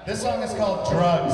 This song is called Drugs.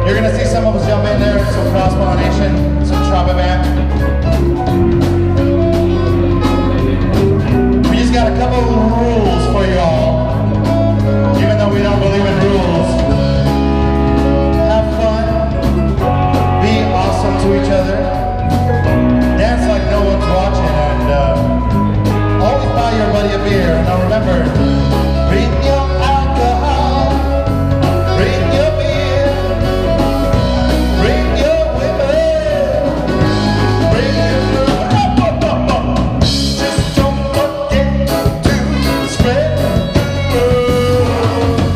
You're gonna see some of us jump in there, some cross-pollination, some Tropico band. We just got a couple of rules for you all, even though we don't believe in rules. Have fun, be awesome to each other, dance like no one's watching, and always buy your buddy a beer. And now remember, bring your alcohol, bring your beer, bring your women, bring your love. Just don't forget to spread the word.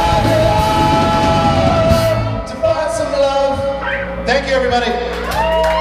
Thank you, everybody.